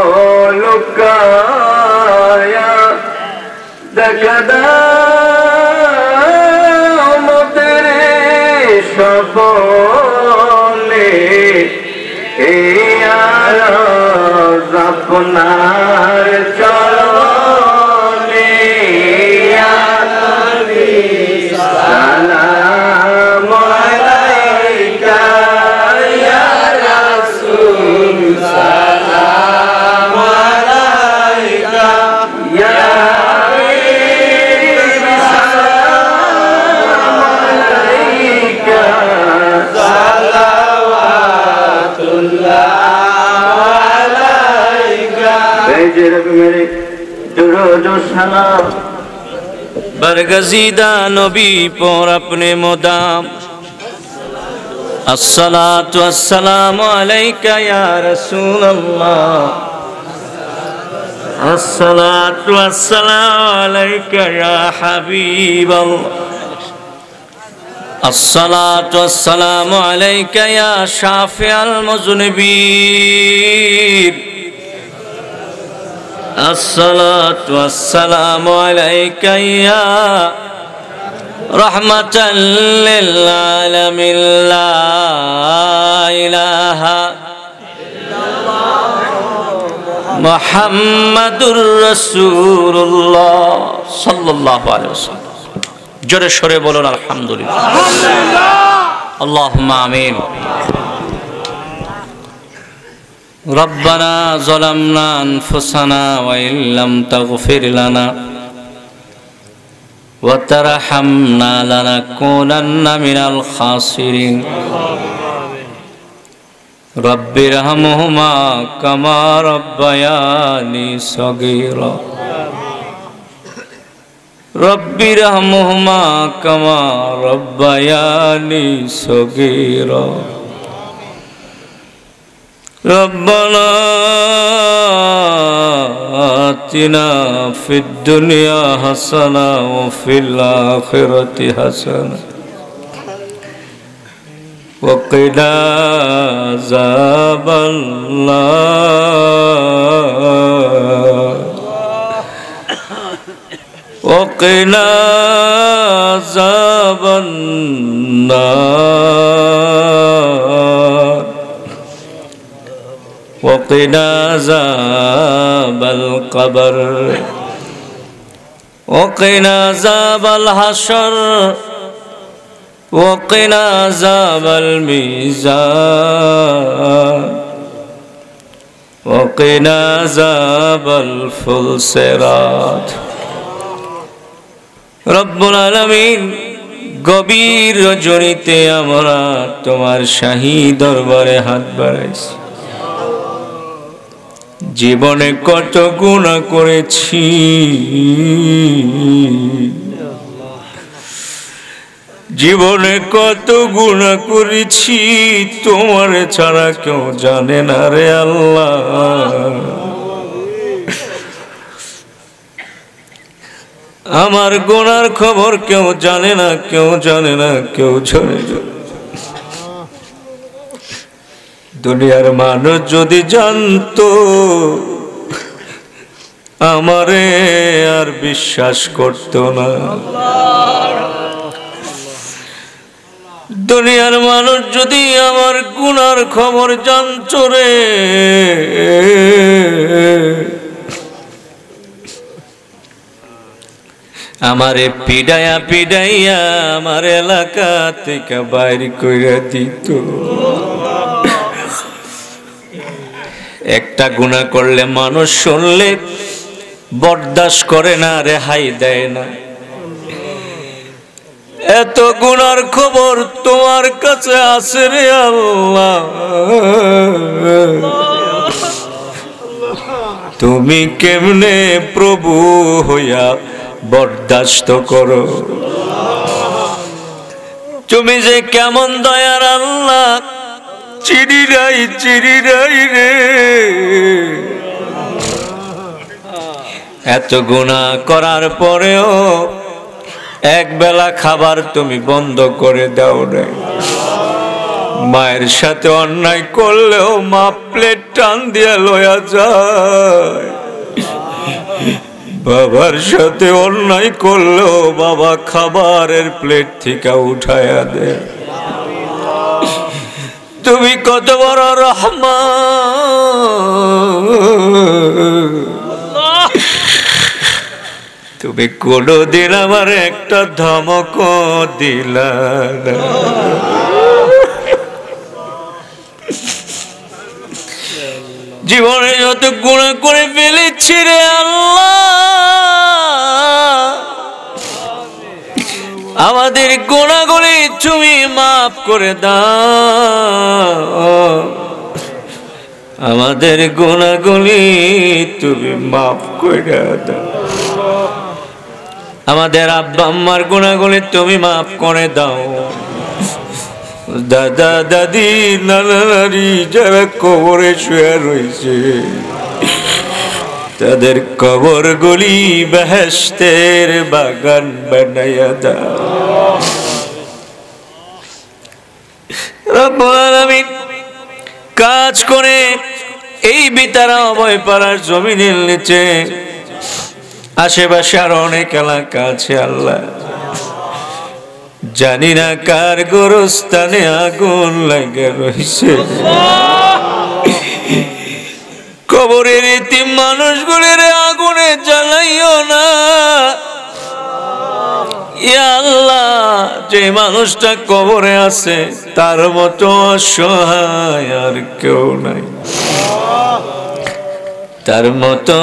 লুকায়া দেখা দাও মোদের সকলে আপনার চরণে সালাম আলাইকা ইয়া রাসূল সালাম আলাইকা ইয়া হাবিব সালাম আলাইকা সালাওয়াতুল্লাহ मेरे दुरूद सलाम बरगज़ीदा नबी पर अपने मुदाम अस्सलातु वस्सलामु अलैका या रसूल अल्लाह अस्सलातु वस्सलामु अलैका या हबीब अल्लाह अस्सलातु वस्सलामु अलैका या शाफ़िअल मुज़निबीन अस्सलातु वस्सलामु अलैका या रहमतल लिल आलमीन ला इलाहा मुहम्मदुर रसूलुल्लाह सल्लल्लाहु अलैहि वसल्लम जोरे शोरे बोलुन अल्हम्दुलिल्लाह अल्लाहुम्मा आमीन रब्बना ज़लमना अनफुसना व इल्लम तग़फिर लना व तरहमना लनकूनन्ना मिनल खासिरीन रब्बिरहमुहुमा कमा रब्बयानी सगीरा रब्बिरहमुहुमा कमा रब्बयानी सगीरा रब्बना आतिना फिद दुनिया हसना व फिल आखिरति हसना व क़िना अज़ाबन नार व क़िना अज़ाबन नार वक़िना अज़ाबल क़ब्र वक़िना अज़ाबल हश्र वक़िना अज़ाबल मीज़ान वक़िना अज़ाबल फुलसिरात रब्बुल आलामीन गभीर रजनीते आमरा तोमार शाही दरबारे हाथ बाड़ाइछि জীবনে কত গুনাহ করেছি জীবনে কত গুনাহ করেছি তোমার ছাড়া কেউ জানে না রে আল্লাহ আমার গুনার খবর কেউ জানে না কেউ জানে না কেউ জানে না दुनियार मानुष जदि जानतो आमारे आर विश्वास करतो ना दुनियार मानुष जदि आमार गुनार खबर जानतो रे आमारे पिडाया पिडाइया आमार एलाका थेके बाइर कइरा दितो একটা গুনাহ করলে মানুষ শুনলে বরদাস্ত করে না রেহাই দেয় না এত গুনার খবর তোমার কাছে আছে রে আল্লাহ তুমি কেমনে প্রভু হইয়া বরদাস্ত করো তুমি যে কেমন দয়ার আল্লাহ চিড়ি রাই রে এত গুনাহ করার পরেও এক বেলা খাবার তুমি বন্ধ করে দাও নাই। মায়ের সাথে অন্যায় করলেও মা প্লেট টান দিয়ে লয়া যায়। বাবার সাথে অন্যায় করলেও বাবা খাবারের প্লেট থেকে উঠায়া দেয়। তুমি কত বড় রহমান, তুমি কোনদিন আমার একটা ধমক দিলা না। জীবনে যত গুনাহ করে ফেলেছি রে আল্লাহ, আমাদের গুনাহগুলি তুমি মাফ করে দাও। আমাদের গুনাহগুলি তুমি মাফ করে দাও। আমাদের আব্বা আম্মার গুনাহগুলি তুমি মাফ করে দাও। দাদা দাদি নানা নানি যারা কবরে শুয়ে রয়েছে, তাদের কবরগুলি বেহেশতের বাগান বানাইয়া দাও। রব্বুল আলামিন কাজ করে এই বিতারা অভয় পাড়ার জমিনের নিচে আশেপাশে আরো অনেক এলাকা আছে আল্লাহ, জানি না কার গোরস্থানে আগুন লাগে রয়েছে। কবরের এতিম মানুষগুলির আগুনে জ্বালাইও না ইয়া আল্লাহ। যে মানুষটা কবরে আছে তার মতো অসহায় আর কেউ নাই, তার মতো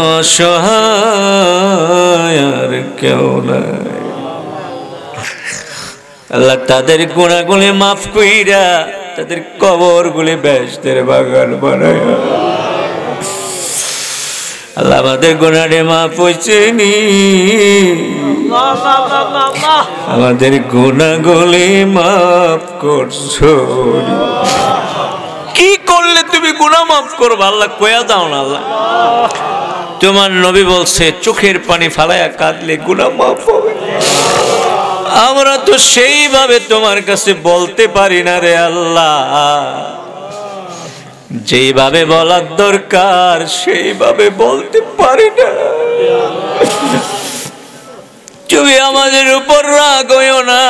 অসহায় আর কেউ নাই। আল্লাহ তাদের গুনাহগুলি মাফ কইরা তাদের কবরগুলি বেহেশতের বাগান বানায়া। আল্লাহ আমাদের গুনাহে মাফ হইছে নি, আমাদের গুনাহগুলি মাফ করছো। কি করলে তুমি গুনাহ মাফ করবে আল্লাহ কয়া দাও না। আল্লাহ তোমার নবী বলছে চোখের পানি ফালায়া কাঁদলে গুনাহ মাফ হবে। আমরা তো সেইভাবে তোমার কাছে বলতে পারি না রে আল্লাহ, যেইভাবে বলার দরকার সেইভাবে বলতে পারি না। তুমি আমাদের উপর রাগ হইও না,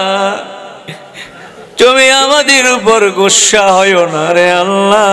তুমি আমাদের উপর গোসা হইও না রে আল্লাহ।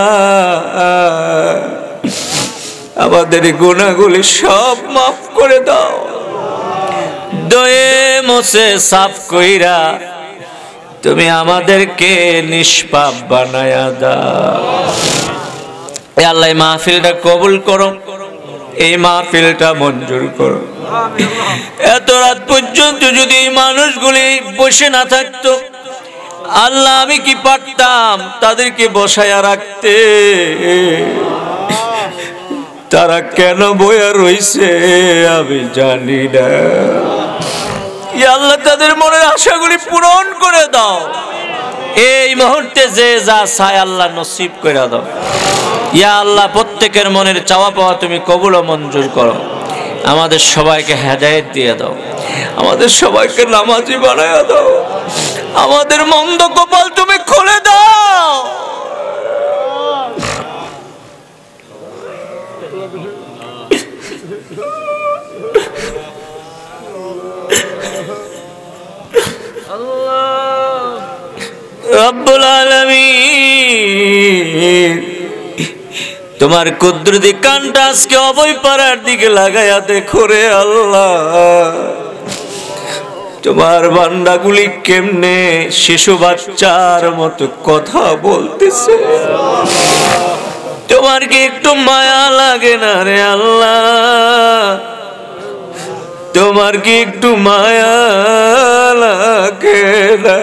আমাদের গুনাহগুলি সব মাফ করে দাও, দয়ে মোছে সাফ কইরা তুমি আমাদেরকে নিষ্পাপ বানায়া দাও। এ আল্লাহ মাহফিলটা কবুল করো, এই মাহফিলটা মঞ্জুর করো। এত রাত পর্যন্ত যদি এই মানুষগুলি বসে না থাকতো আল্লাহ আমি কি পারতাম তাদেরকে বসায়া রাখতে? তারা কেন বয়া রইছে আমি জানি না। ইয়া আল্লাহ তাদের মনের আশাগুলি পূরণ করে দাও। এই মুহূর্তে যে যা চায় আল্লাহ নসিব করে দাও। ইয়া আল্লাহ প্রত্যেকের মনের চাওয়া পাওয়া তুমি কবুল ও মঞ্জুর করো। আমাদের সবাইকে হেদায়েত দিয়ে দাও, আমাদের সবাইকে নামাজি বানায়া দাও, আমাদের মন্দ কপাল তুমি খুলে দাও। রব্বুল আলামিন তোমার কুদরতি কানটা আজকে অভয় পাড়ার দিকে লাগাইয়া দেখো রে আল্লাহ। তোমার বান্দাগুলি কেমনে শিশু বাচ্চার মতো কথা বলতেছে, তোমার কি একটু মায়া লাগে না রে আল্লাহ? তোমার কি একটু মায়া লাগে না?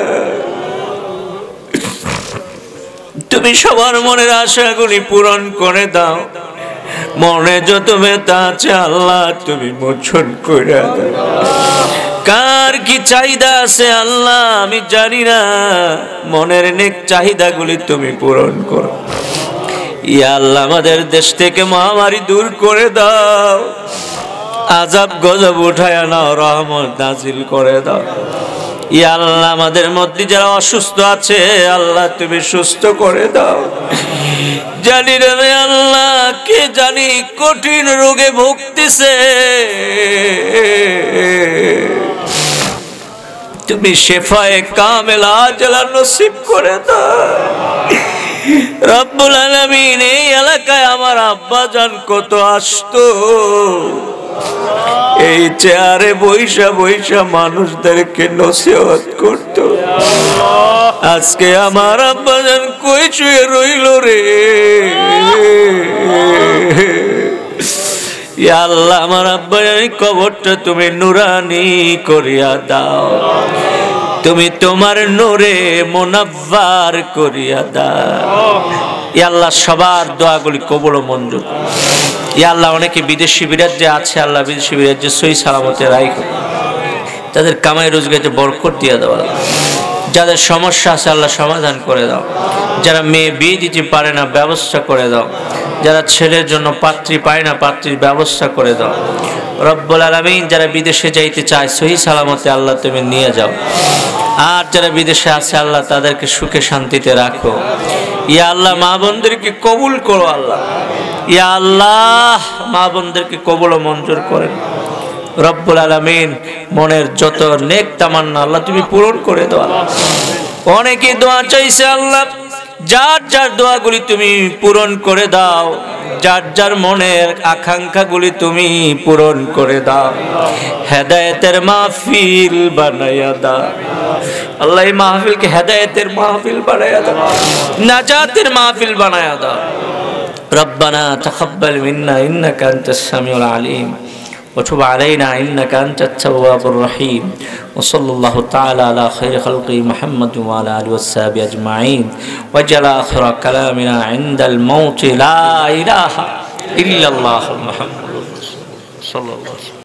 তুমি সবার মনের আশাগুলি পূরণ করে দাও। মনে যত ব্যথা আছে আল্লাহ তুমি মোচন করে দাও। কার কি চাহিদা আছে আল্লাহ আমি জানি না, মনের নেক চাহিদাগুলি তুমি পূরণ করো। ইয়া আল্লাহ আমাদের দেশ থেকে মহামারী দূর করে দাও। আযাব গজব উঠায়া নাও, রহমত নাজিল করে দাও। ইয়া আল্লাহ আমাদের মধ্যে যারা অসুস্থ আছে আল্লাহ তুমি সুস্থ করে দাও। জানি রে আল্লাহ কে জানি কঠিন রোগে ভুগতেছে, তুমি শেফায়ে কামেলা আজলা নসিব করে দাও। রব্বুল আলামিন এই এলাকায় আমার আব্বা জান কত আসতো, এই চেয়ারে বৈশা বৈশা মানুষদেরকে নসিহত করত। আজকে আমার আব্বা জান কই শুয়ে রইল রে। ইয়া আল্লাহ আমার আব্বা জানের কবরটা তুমি নুরানি করিয়া দাও, তুমি তোমার নূরে মুনাব্বার করিয়া দাও। ইয়া আল্লাহ সবার দোয়াগুলি কবুল ও মঞ্জুর। ইয়া আল্লাহ অনেকে বিদেশি বিরাজ্যে আছে, আল্লাহ বিদেশি বিরাজ্যে সহি সালামতে রাখো, তাদের কামাই রোজগারে বরকত দিয়ে দাও। যাদের সমস্যা আছে আল্লাহ সমাধান করে দাও। যারা মেয়ে বিয়ে দিতে পারে না ব্যবস্থা করে দাও। যারা ছেলের জন্য পাত্রী পায় না পাত্রীর ব্যবস্থা করে দাও। রব্বুল আলামিন যারা বিদেশে যাইতে চায় সহি সালামতে আল্লাহ তুমি নিয়ে যাও। আর যারা বিদেশে আছে আল্লাহ তাদেরকে সুখে শান্তিতে রাখো। ইয়া আল্লাহ মা বোনদেরকে কবুল করো আল্লাহ। ইয়া আল্লাহ মা বোনদেরকে কবুল ও মঞ্জুর করেন। রব্বুল আলামিন মনের যত নেক তামান্না আল্লাহ তুমি পূরণ করে দাও। অনেকে দোয়া চাইছে আল্লাহ, যার যার দোয়াগুলি তুমি পূরণ করে দাও, যার যার মনের আকাঙ্ক্ষাগুলি তুমি পূরণ করে দাও। হেদায়েতের মাহফিল বানায়া দাও আল্লাহ, এই মাহফিলকে হেদায়েতের মাহফিল বানায়া দাও, নাজাতের মাহফিল বানায়া দাও। রব্বানা তাকাব্বাল মিন্না ইন্নাকা আনতাস সামিউল আলিম وتب علينا إنك أنت التواب الرحيم وصلى الله تعالى على خير خلقه محمد وعلى آله وصحبه أجمعين وجعل آخر كلامنا عند الموت لا إله إلا الله محمد صلى الله عليه وسلم.